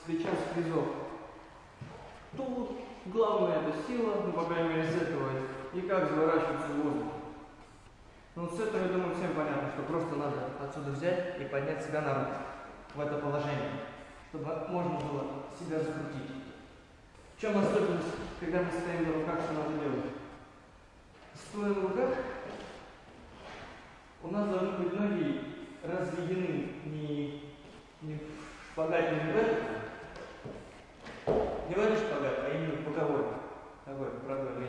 плеча, с призов. Тут главное это сила, ну, по крайней мере, с этого, и как заворачиваться в воздух. Ну, с этого, я думаю, всем понятно, что просто надо отсюда взять и поднять себя на руки в это положение, чтобы можно было себя закрутить. В чем особенность, когда мы стоим на руках, что надо делать? Стоя на руках, у нас должны быть ноги разведены не в шпагате, не в этот, не в этот шпагат, а именно в боковой, такой продольный.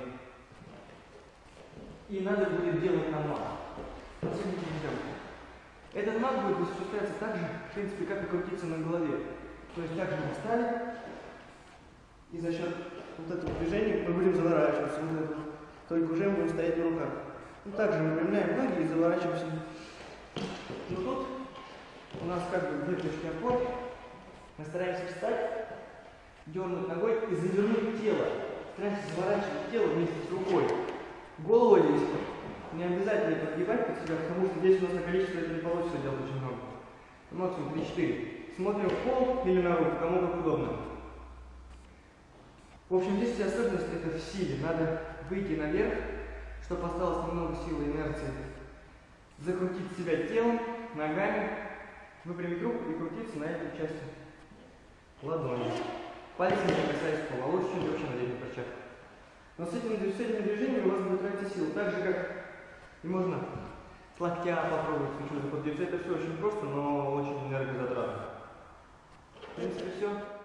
И надо будет делать на мат. Этот мат будет осуществляться так же, в принципе, как и крутиться на голове. То есть так же мы встали, и за счет вот этого движения мы будем заворачиваться. Только уже мы будем стоять на руках. Ну, также мы выпрямляем ноги и заворачиваемся. Но тут у нас как бы две точки опоры. Мы стараемся встать, дернуть ногой и завернуть тело. Стараемся заворачивать тело вместе с рукой. Голову здесь не обязательно подгибать под себя, потому что здесь у нас на количество это не получится делать очень много. Максимум 3-4. Смотрим в пол или на руку, кому как удобно. В общем, здесь вся особенность это в силе. Надо выйти наверх, чтобы осталось немного силы и инерции. Закрутить себя телом, ногами, выпрямить руку и крутиться на этой части ладони. Пальцами не касаясь пола. Лучше чуть вообще надеть на перчатку. Но с этими движениями у вас будет тратить силу. Так же, как и можно с локтя попробовать чуть-чуть подвигаться. Это все очень просто, но очень энергозатратно. В принципе, все.